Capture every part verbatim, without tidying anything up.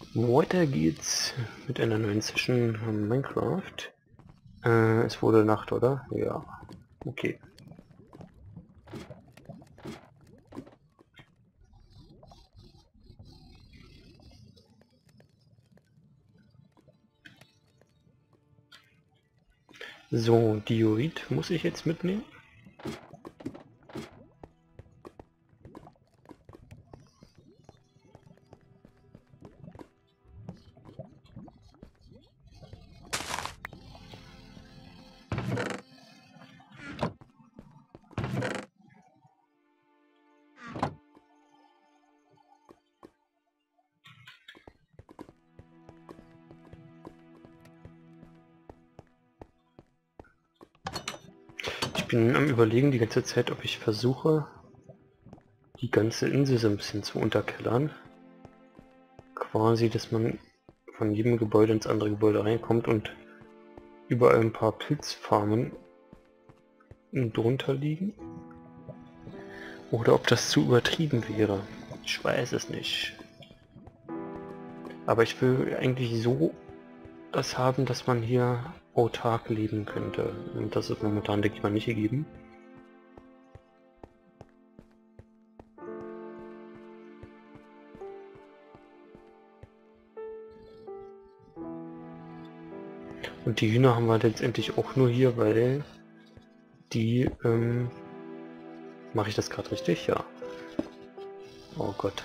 Weiter geht's mit einer neuen Session von Minecraft. Äh, es wurde Nacht, oder? Ja. Okay. So, Diorit muss ich jetzt mitnehmen. Ich bin am Überlegen die ganze Zeit, ob ich versuche, die ganze Insel so ein bisschen zu unterkellern. Quasi, dass man von jedem Gebäude ins andere Gebäude reinkommt und überall ein paar Pilzfarmen drunter liegen. Oder ob das zu übertrieben wäre. Ich weiß es nicht. Aber ich will eigentlich so das haben, dass man hier autark leben könnte. Und das ist momentan, denke ich mal, nicht gegeben. Und die Hühner haben wir letztendlich auch nur hier, weil die, ähm... mache ich das gerade richtig? Ja. Oh Gott.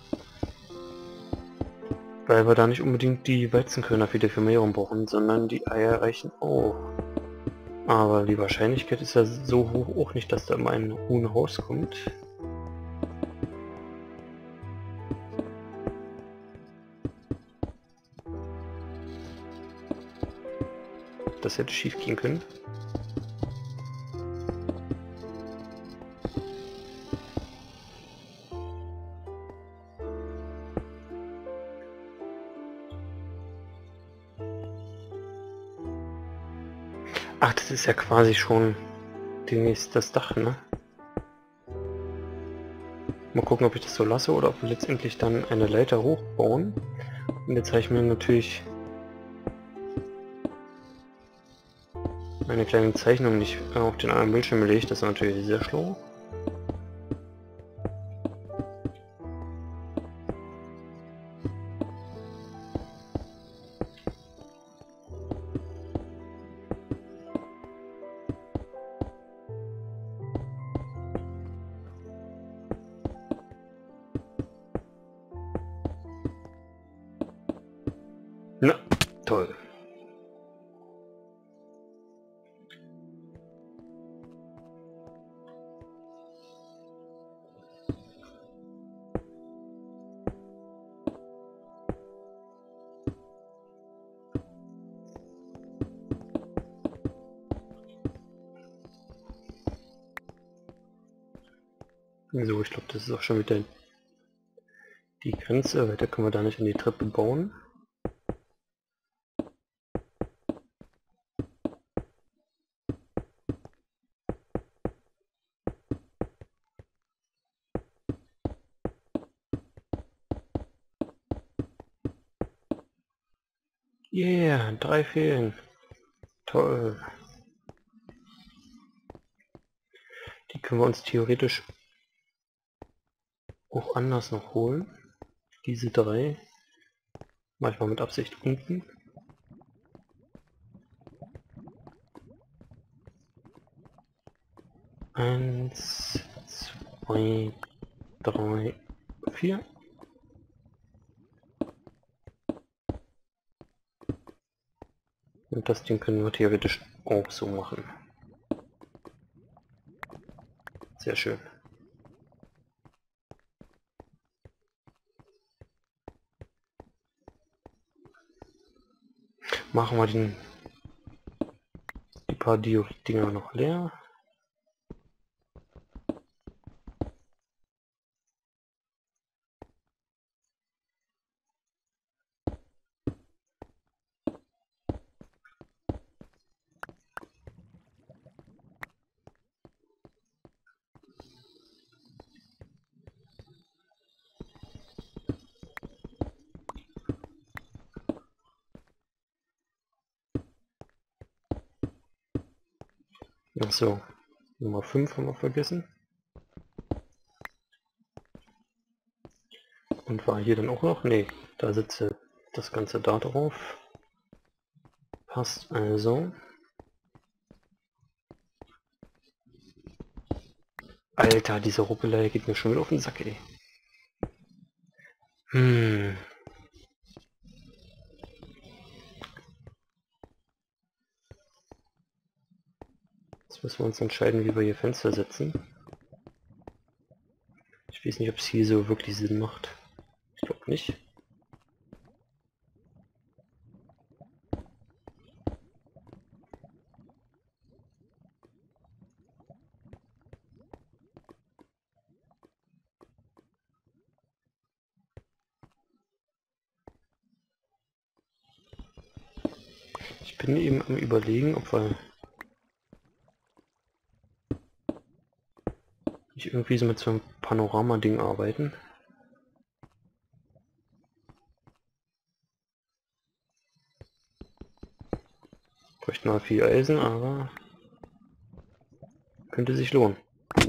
Weil wir da nicht unbedingt die Weizenkörner für die Vermehrung brauchen, sondern die Eier reichen auch. Aber die Wahrscheinlichkeit ist ja so hoch auch nicht, dass da immer ein Huhn rauskommt. Das hätte schief gehen können. Ach, das ist ja quasi schon demnächst das Dach, ne? Mal gucken, ob ich das so lasse oder ob wir letztendlich dann eine Leiter hochbauen. Und jetzt habe ich mir natürlich eine kleine Zeichnung nicht auf den anderen Bildschirm gelegt. Das ist natürlich sehr schlau. Na, toll. So, ich glaube, das ist auch schon wieder die Grenze. Weiter können wir da nicht an die Treppe bauen. Yeah, drei fehlen. Toll. Die können wir uns theoretisch auch anders noch holen. Diese drei. Manchmal mit Absicht unten. Eins, zwei, drei, vier. Und das Ding können wir theoretisch auch so machen. Sehr schön. Machen wir den, die paar Diorit-Dinger noch leer. Achso, Nummer fünf haben wir vergessen. Und war hier dann auch noch? Nee, da sitze das Ganze da drauf. Passt also. Alter, diese Ruppelei geht mir schon wieder auf den Sack, ey. Hm. Jetzt müssen wir uns entscheiden, wie wir hier Fenster setzen. Ich weiß nicht, ob es hier so wirklich Sinn macht. Ich glaube nicht. Ich bin eben am Überlegen, ob wir nicht irgendwie so mit so einem Panorama-Ding arbeiten. Bräuchten mal viel Eisen, aber könnte sich lohnen.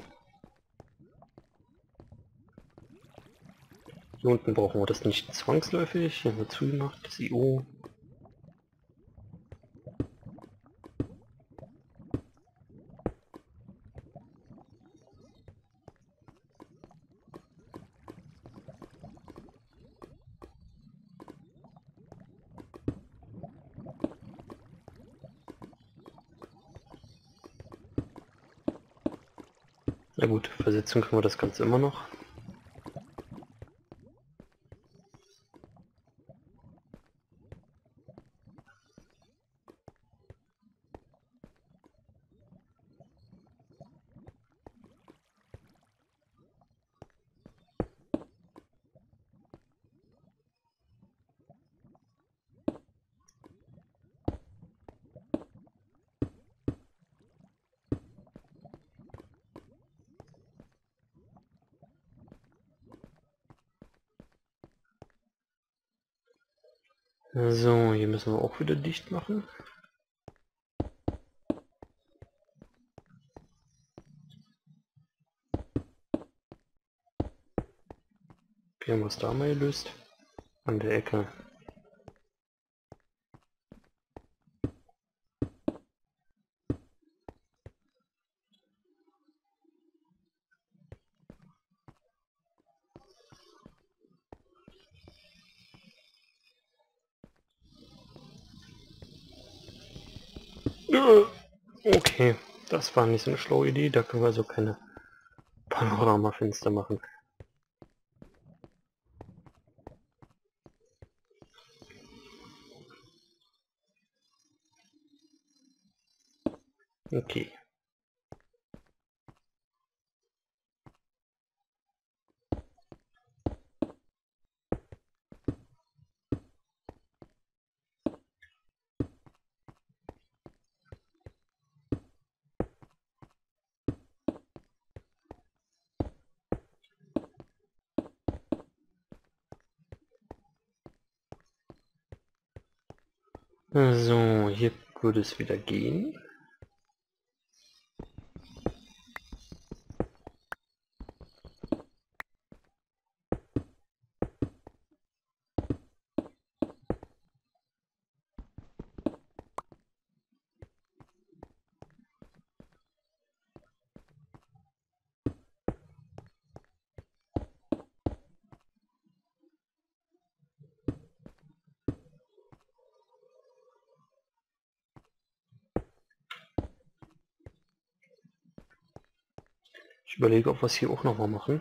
Hier unten brauchen wir das nicht zwangsläufig. Hier haben wir zugemacht, das I O. Na gut, Versetzung können wir das Ganze immer noch. So, hier müssen wir auch wieder dicht machen. Wir haben was da mal gelöst. An der Ecke. Okay, das war nicht so eine schlaue Idee. Da können wir also keine Panoramafenster machen. Okay. So, hier würde es wieder gehen. Ich überlege, ob wir es hier auch nochmal machen.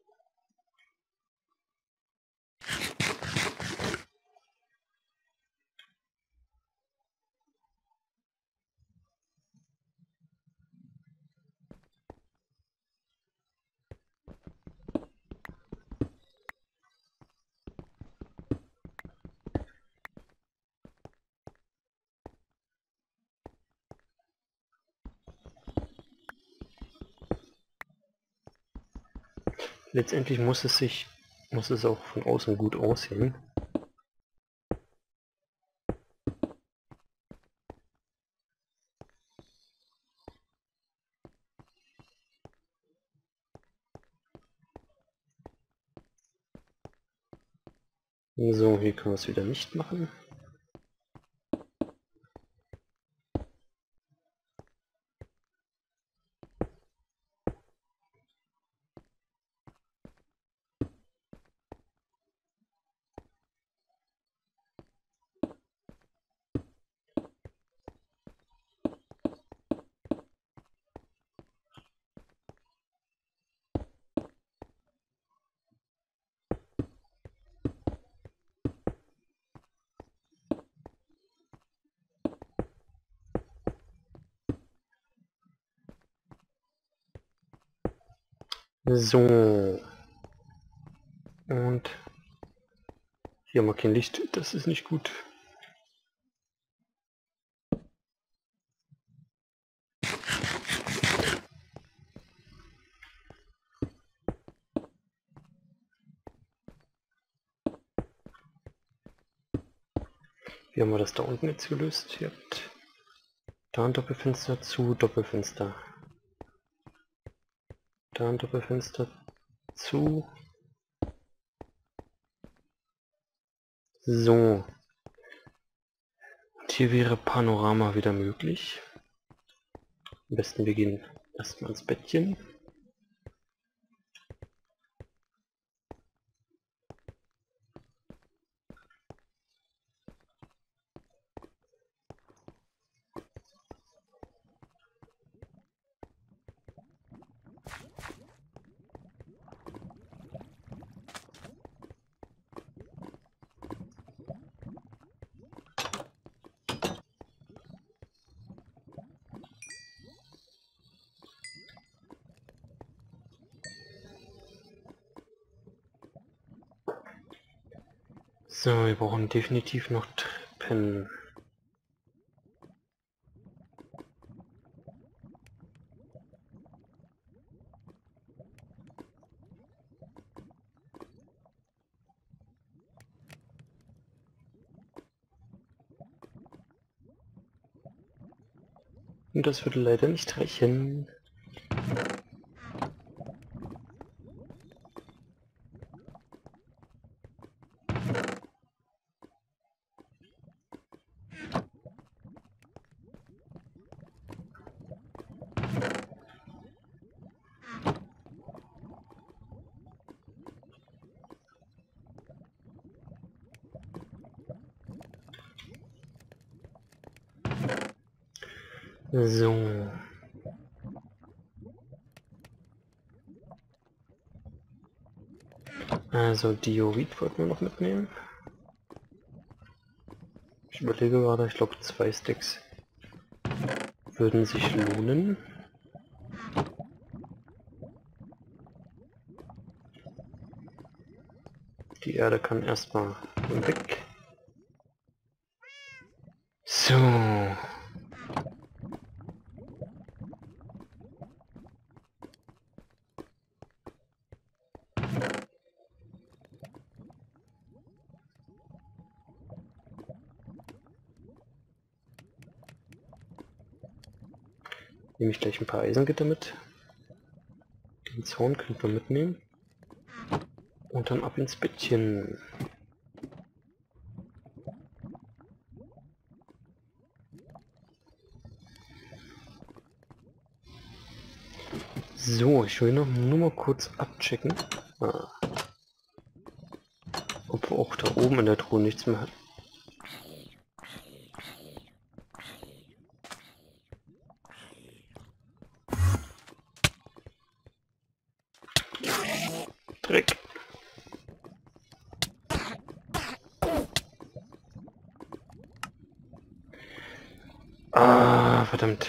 Letztendlich muss es sich, muss es auch von außen gut aussehen. So, hier können wir es wieder nicht machen. So. Und hier haben wir kein Licht, das ist nicht gut. Wie haben wir das da unten jetzt gelöst? Hier habt da ein Doppelfenster zu, Doppelfenster. Da ein Doppelfenster zu. So. Und hier wäre Panorama wieder möglich. Am besten wir gehen erstmal ins Bettchen. So, wir brauchen definitiv noch Treppen. Und das würde leider nicht reichen. So. Also Diorit wollten wir noch mitnehmen. Ich überlege gerade, ich glaube zwei Sticks würden sich lohnen. Die Erde kann erstmal weg. So. Nehme ich gleich ein paar Eisengitter mit. Den Zaun könnten wir mitnehmen. Und dann ab ins Bettchen. So, ich will noch nur mal kurz abchecken. Ah. Ob wir auch da oben in der Truhe nichts mehr hat. Dreck. Ah, verdammt.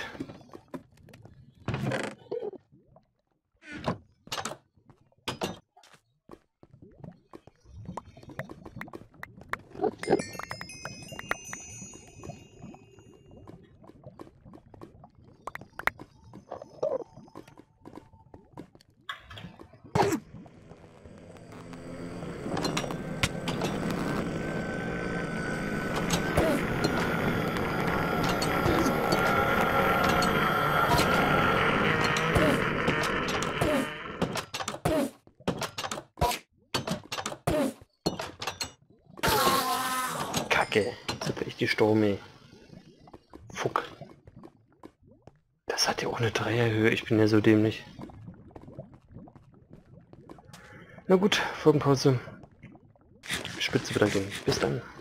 Kacke. Jetzt hab ich die Storme. Fuck. Das hat ja auch eine Dreierhöhe. Ich bin ja so dämlich. Na gut, Folgenpause. Spitze bedanken. Bis dann.